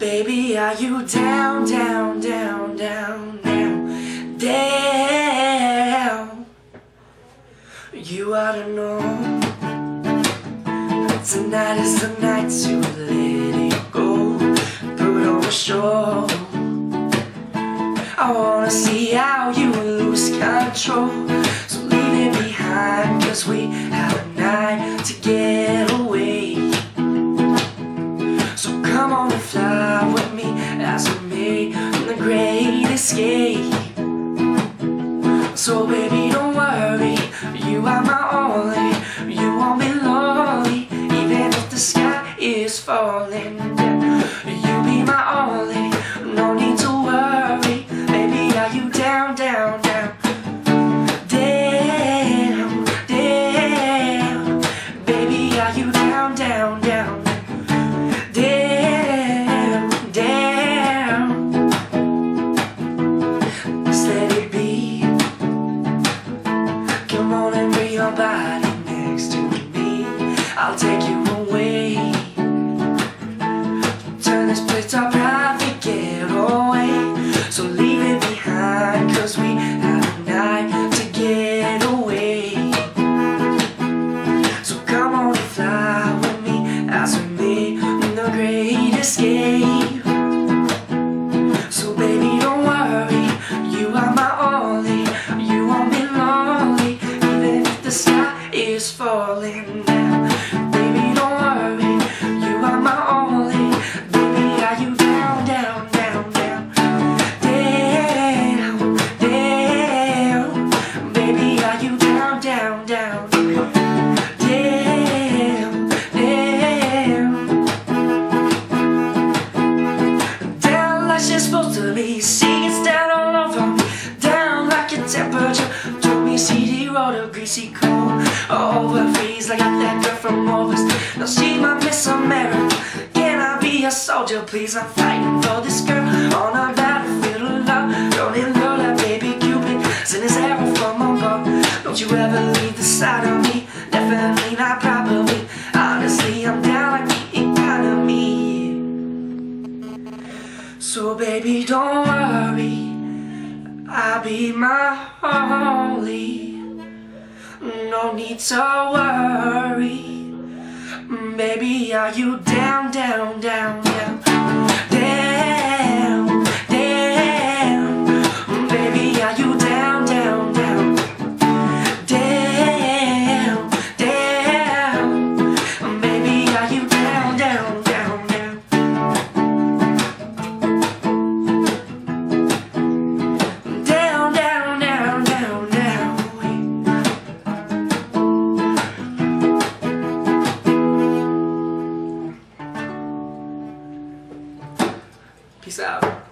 Baby, are you down, down, down, down, down, down? You ought to know tonight is the night to let it go. Put on a show. I wanna see how you lose control. So leave it behind, 'cause we have a night to get away. So come on and fly with me as we make the great escape. So baby, don't worry, you are my only. You won't be lonely, even if the sky is falling. You be my only, no need to worry. Baby, are you down, down, down? Down, down. Baby, are you down, down, down? Down, down. Just let it be. Come on and bring your body next to me. I'll take you away. Turn this place to a private getaway. So leave it behind, 'cause we have a night to get away. So come on and fly with me as we make the great escape. So baby, don't worry, you are my only. You won't be lonely, even if the sky is falling down. Baby, don't worry, you are my only. Baby, are you down, down, down, down? Down, down. Baby, are you down, down, down? Down, down. Down like she's supposed to be. See, it's down all over me. Down like your temperature. Told me CD roller, greasy cold. Oh, it feels like I got that girl from overs. Now she my Miss America. Can I be a soldier, please? I'm fighting for this girl on a battlefield of love. Rolling low like baby Cupid, send his arrow from above. Don't you ever leave the side of me. Definitely not probably. Honestly, I'm down like the economy. So baby, don't worry, I'll be my only. No need to worry. Baby, are you down, down, down, down? Down, down. Baby, are you down, down, down? Down, down. Baby, are you down, down, down, down? Down, down, down, down, down. Peace out.